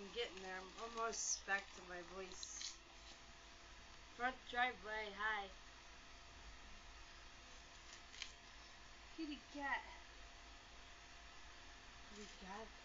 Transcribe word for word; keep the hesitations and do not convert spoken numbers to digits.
I'm getting there. I'm almost back to my voice. Front driveway, hi. Kitty cat. Kitty cat.